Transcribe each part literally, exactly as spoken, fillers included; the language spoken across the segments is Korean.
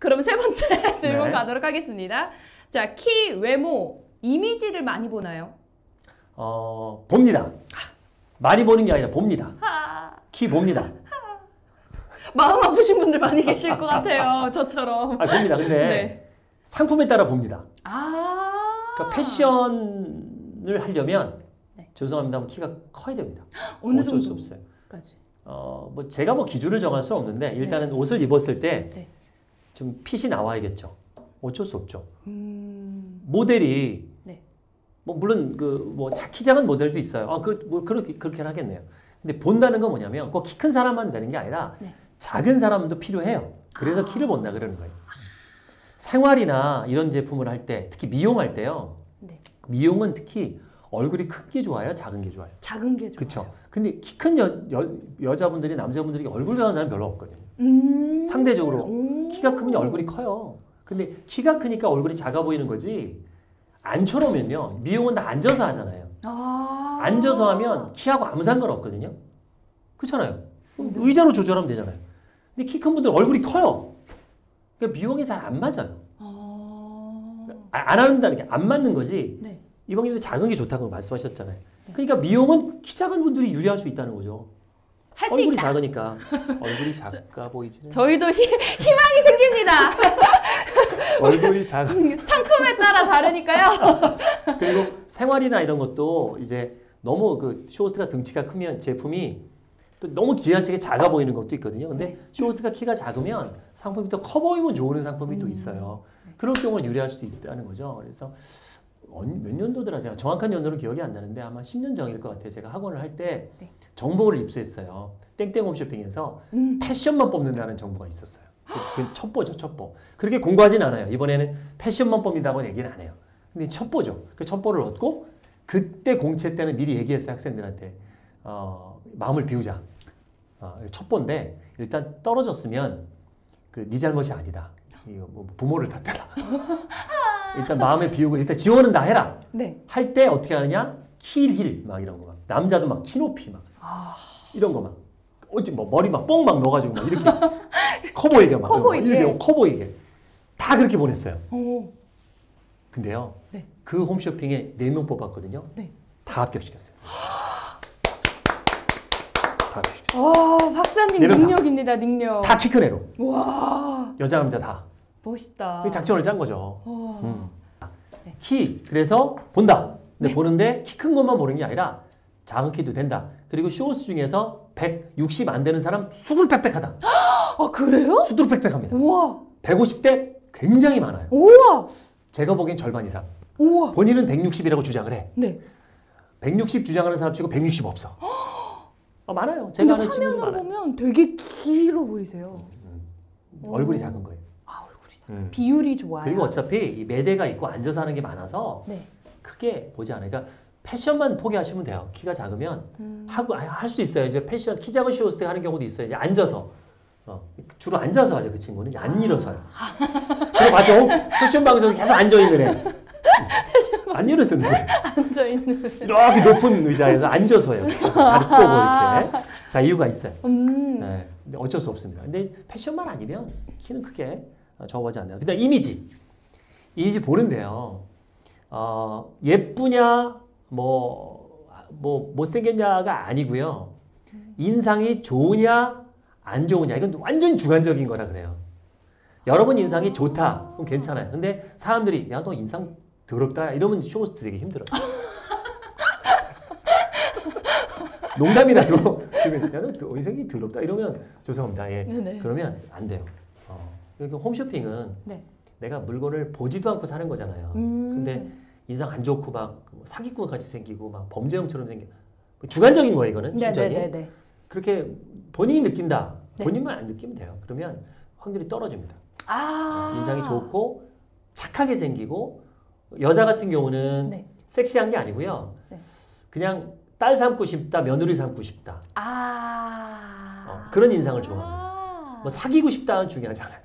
그럼 세 번째 질문 네. 가도록 하겠습니다. 자, 키, 외모, 이미지를 많이 보나요? 어, 봅니다. 많이 보는 게 아니라 봅니다. 하... 키 봅니다. 마음 아프신 분들 많이 계실 것 같아요. 저처럼. 아, 봅니다. 근데 네. 상품에 따라 봅니다. 아. 그러니까 패션을 하려면 네. 죄송합니다만 키가 커야 됩니다. 어느 어쩔 수 정도까지? 없어요. 어, 뭐 제가 뭐 기준을 정할 수는 없는데 일단은 네. 옷을 입었을 때 좀 네. 핏이 나와야겠죠. 어쩔 수 없죠. 음... 모델이 네. 뭐 물론 그 뭐 키 작은 모델도 있어요. 아, 그 뭐 그렇게 그렇게 하겠네요. 근데 본다는 건 뭐냐면 꼭 키 큰 사람만 되는 게 아니라 네. 작은 사람도 필요해요. 그래서 아... 키를 본다 그러는 거예요. 생활이나 이런 제품을 할 때, 특히 미용할 때요. 네. 미용은 특히 얼굴이 큰 게 좋아요? 작은 게 좋아요? 작은 게 좋아요. 그렇죠. 근데 키 큰 여, 여, 여자분들이 남자분들이 얼굴 좋아하는 사람 별로 없거든요. 음 상대적으로 키가 크면 얼굴이 커요. 근데 키가 크니까 얼굴이 작아 보이는 거지. 안처럼면요. 미용은 다 앉아서 하잖아요. 아 앉아서 하면 키하고 아무 상관없거든요. 그렇잖아요. 네. 의자로 조절하면 되잖아요. 근데 키 큰 분들 얼굴이 커요. 그러니까 미용이 잘 안 맞아요. 아... 안 한다는 게 안 맞는 거지. 네. 이번에도 작은 게 좋다고 말씀하셨잖아요. 네. 그러니까 미용은 키 작은 분들이 유리할 수 있다는 거죠. 할 수 얼굴이 있다. 작으니까. 얼굴이 작아 보이지는. 저희도 희, 희망이 생깁니다. 얼굴이 작아. 상품에 따라 다르니까요. 그리고 생활이나 이런 것도 이제 너무 그 쇼호스트가 등치가 크면 제품이 또 너무 지나치게 작아 보이는 것도 있거든요. 근데 네. 쇼호스트가 키가 작으면 상품이 더 커 보이면 좋은 상품이 음. 또 있어요. 그런 경우는 유리할 수도 있다는 거죠. 그래서 몇 년도더라 제가 정확한 연도는 기억이 안 나는데 아마 십 년 전일 것 같아요. 제가 학원을 할 때 네. 정보를 입수했어요. 땡땡 홈쇼핑에서 음. 패션만 뽑는다는 정보가 있었어요. 그 첩보죠, 첩보. 그렇게 공부하진 않아요. 이번에는 패션만 뽑는다고 얘기는 안 해요. 근데 첩보죠. 그 첩보를 얻고 그때 공채 때는 미리 얘기했어요. 학생들한테. 어, 마음을 비우자. 어, 첩보인데 일단 떨어졌으면 그 네 잘못이 아니다. 이거 뭐 부모를 탓해라. 일단 마음에 비우고 일단 지원은 다 해라. 네. 할 때 어떻게 하느냐? 킬힐 막 이런 거 막. 남자도 막 키높이 막 아... 이런 거 막. 어찌 뭐 머리 막 뽕 막 넣어가지고 막 이렇게 커 보이게 막. 커 보이게. 이렇게 커 보이게. 다 그렇게 보냈어요. 오. 근데요. 네. 그 홈쇼핑에 네 명 뽑았거든요. 네. 다 합격시켰어요. 다 합격시켰어요. 와, 박사님 능력입니다. 능력. 다 키 큰 애로. 와. 여자 남자 다. 멋있다. 작전을 짠 거죠. 음. 네. 키, 그래서 본다. 근데 네. 보는데 키 큰 것만 보는 게 아니라 작은 키도 된다. 그리고 쇼호스 중에서 백육십 안 되는 사람 수두룩빽빽하다. 아, 그래요? 수두룩빽빽합니다. 우와. 백오십 대 굉장히 많아요. 우와. 제가 보기엔 절반 이상. 우와. 본인은 백육십이라고 주장을 해. 네. 백육십 주장하는 사람 치고 백육십 없어. 아, 많아요. 제가 아는 친구들 많아요. 화면으로 보면 되게 길어 보이세요. 음, 음. 얼굴이 작은 거예요. 음. 비율이 좋아요. 그리고 어차피 이 매대가 있고 앉아서 하는 게 많아서 네. 크게 보지 않아요. 그러니까 패션만 포기하시면 돼요. 키가 작으면 음. 하고 할 수 있어요. 이제 패션 키 작은 쇼호스트 하는 경우도 있어요. 이제 앉아서 어, 주로 앉아서 하죠. 그 친구는 안 일어서요. 그거 맞죠? 패션 방송에 계속 앉아 있는 애. 안 일어서는 거예요. 앉아 있는. 이렇게 높은 의자에서 앉아서 해요. 다리 꼬고 이렇게 다 이유가 있어요. 음. 네. 근데 어쩔 수 없습니다. 근데 패션만 아니면 키는 크게 저하지 않나요? 그다음 이미지. 이미지 보는데요. 어, 예쁘냐, 뭐, 뭐, 못생겼냐가 아니고요. 인상이 좋으냐, 안 좋으냐. 이건 완전 주관적인 거라 그래요. 여러분 인상이 좋다. 그럼 괜찮아요. 근데 사람들이, 야, 너 인상 더럽다. 이러면 쇼호스트 되게 힘들어요. 농담이라도, 야, 너 인상이 더럽다. 이러면 죄송합니다. 예. 네네. 그러면 안 돼요. 그러니까 홈쇼핑은 네. 내가 물건을 보지도 않고 사는 거잖아요. 음. 근데 인상 안 좋고 막 사기꾼 같이 생기고 막 범죄형처럼 생겨. 주관적인 거예요, 이거는. 심정이. 네네네. 그렇게 본인이 느낀다. 네. 본인만 안 느끼면 돼요. 그러면 확률이 떨어집니다. 아. 인상이 좋고 착하게 생기고 여자 같은 경우는 네. 섹시한 게 아니고요. 네. 그냥 딸 삼고 싶다, 며느리 삼고 싶다. 아. 어, 그런 인상을 좋아합니다. 뭐 사귀고 싶다는 중요하지 않아요.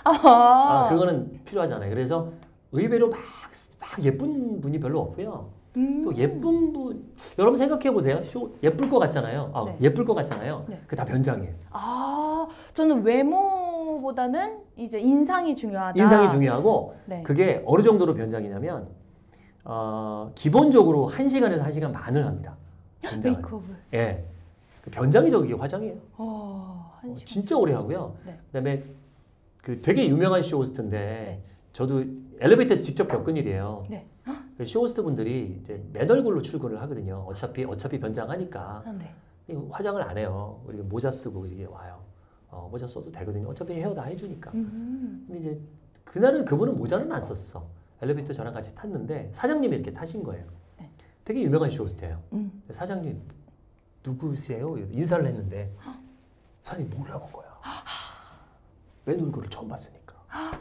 아, 그거는 필요하잖아요. 그래서 의외로 막, 막 예쁜 분이 별로 없고요. 음. 또 예쁜 분 여러분 생각해 보세요. 쇼 예쁠 것 같잖아요. 아, 네. 예쁠 것 같잖아요. 네. 그 다 변장이에요. 아, 저는 외모보다는 이제 인상이 중요하다. 인상이 중요하고 네. 그게 어느 정도로 변장이냐면 어, 기본적으로 한 시간에서 한 시간 반을 합니다. 변장을. 메이크업을. 예. 그 변장이죠. 그게 화장이에요. 어, 한 어, 시간. 진짜 오래 하고요. 네. 그다음에 그 되게 유명한 쇼호스트인데 네. 저도 엘리베이터에서 직접 겪은 일이에요. 네. 그 쇼호스트 분들이 이제 맨 얼굴로 출근을 하거든요. 어차피 어차피 변장하니까 아, 네. 이거 화장을 안 해요. 우리가 모자 쓰고 이게 와요. 어, 모자 써도 되거든요. 어차피 헤어 다 해주니까. 음. 근데 이제 그날은 그분은 모자는 안 썼어. 엘리베이터 저랑 같이 탔는데 사장님이 이렇게 타신 거예요. 네. 되게 유명한 쇼호스트예요. 음. 사장님 누구세요? 인사를 했는데 사장님 몰라본 거야. 맨 얼굴을 처음 봤으니까.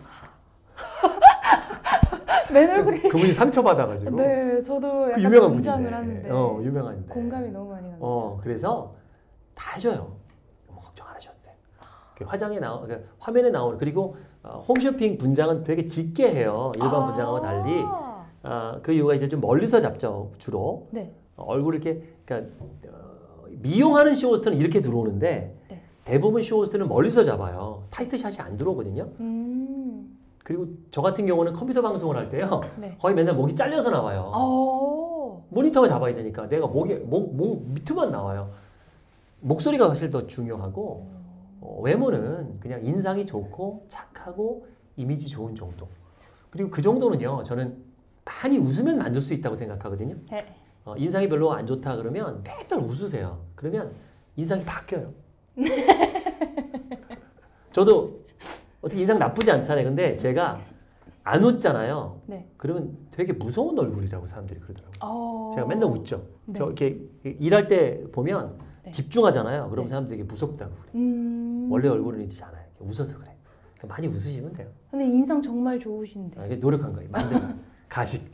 맨 얼굴이. 그분이 상처받아가지고. 네, 저도 그 약간 유명한 긴장을 분인데. 하는데 어, 유명한데. 공감이 너무 많이 갑니다. 어, 그래서 다 해줘요. 뭐 걱정 안 하셔도 돼요. 그 화장에 나오, 그 화면에 나오는 그리고 어, 홈쇼핑 분장은 되게 짙게 해요. 일반 아. 분장하고 달리. 어, 그 이유가 이제 좀 멀리서 잡죠 주로. 네. 어, 얼굴을 이렇게 그러니까 어, 미용하는 쇼호스트는 이렇게 들어오는데 네. 대부분 쇼호스트는 멀리서 잡아요. 타이트샷이 안 들어오거든요. 음. 그리고 저 같은 경우는 컴퓨터 방송을 할 때요. 네. 거의 맨날 목이 잘려서 나와요. 어. 모니터가 잡아야 되니까 내가 목에 목, 목 밑으만 나와요. 목소리가 사실 더 중요하고 어, 외모는 그냥 인상이 좋고 착하고 이미지 좋은 정도. 그리고 그 정도는요. 저는 많이 웃으면 만들 수 있다고 생각하거든요. 네. 어, 인상이 별로 안 좋다 그러면 맨날 웃으세요. 그러면 인상이 바뀌어요. 저도 어떻게 인상 나쁘지 않잖아요. 근데 제가 안 웃잖아요. 네. 그러면 되게 무서운 얼굴이라고 사람들이 그러더라고요. 어. 제가 맨날 웃죠. 네. 저 이렇게 일할 때 보면 네. 집중하잖아요. 그럼 네. 사람들이 되게 무섭다고 그래요. 음. 원래 얼굴은 이렇지 않아요. 이렇게 웃어서 그래. 그러니까 많이 웃으시면 돼요. 근데 인상 정말 좋으신데. 아, 이게 노력한 거예요. 만든 거예요. 가식.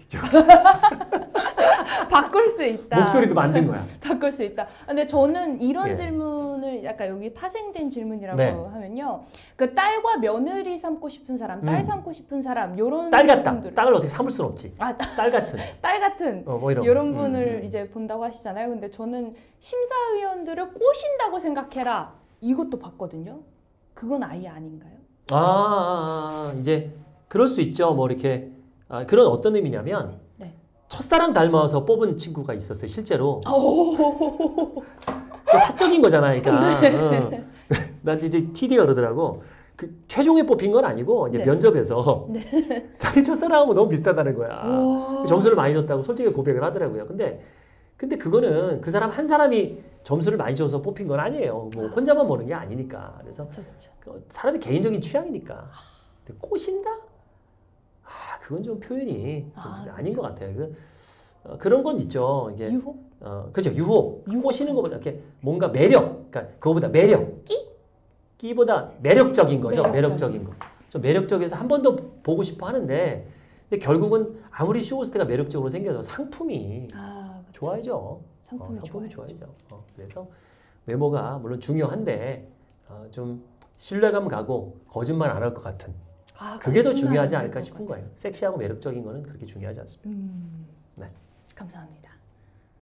바꿀 수 있다. 목소리도 만든 거야. 바꿀 수 있다. 근데 저는 이런 예. 질문을 약간 여기 파생된 질문이라고 네. 하면요. 그 딸과 며느리 삼고 싶은 사람, 딸 음. 삼고 싶은 사람 요런 딸 같다. 분들. 딸을 어떻게 삼을 수는 없지. 아, 딸 같은. 딸 같은 어, 뭐 이런. 이런 거. 분을 음, 음. 이제 본다고 하시잖아요. 근데 저는 심사위원들을 꼬신다고 생각해라. 이것도 봤거든요. 그건 아예 아닌가요? 아, 아, 아, 이제 그럴 수 있죠. 뭐 이렇게 아, 그런 어떤 의미냐면 네. 첫사랑 닮아서 뽑은 친구가 있었어요. 실제로. 오. 그 사적인 거잖아. 그러니까. 네. 어. 나한테 이제 티디가 그러더라고. 그 최종에 뽑힌 건 아니고 이제 네. 면접에서 자기 첫사랑하고 너무 비슷하다는 거야. 오. 점수를 많이 줬다고 솔직히 고백을 하더라고요. 근데 근데 그거는 그 사람 한 사람이 점수를 많이 줘서 뽑힌 건 아니에요. 뭐 혼자만 보는 게 아니니까. 그래서 그쵸, 그쵸. 그 사람의 개인적인 취향이니까. 근데 꼬신다? 아, 그건 좀 표현이 좀 아, 아닌 것 같아요. 그, 어, 그런 건 있죠. 이게 유혹? 어, 그죠. 유혹. 유혹. 꼬시는 것보다 이렇게 뭔가 매력. 그러니까 그거보다 매력. 끼? 끼보다 매력적인 거죠. 매력적인. 매력적인 거. 좀 매력적이어서 한 번 더 보고 싶어 하는데 근데 결국은 아무리 쇼호스트가 매력적으로 생겨도 상품이 아, 그쵸. 좋아야죠. 상품이, 어, 상품이 좋아야죠. 좋아야죠. 어, 그래서 외모가 물론 중요한데 어, 좀 신뢰감 가고 거짓말 안 할 것 같은 아, 그게 더 거짓말 중요하지 안 않을까 할 싶은 것 거예요. 섹시하고 매력적인 거는 그렇게 중요하지 않습니다. 음, 네. 감사합니다.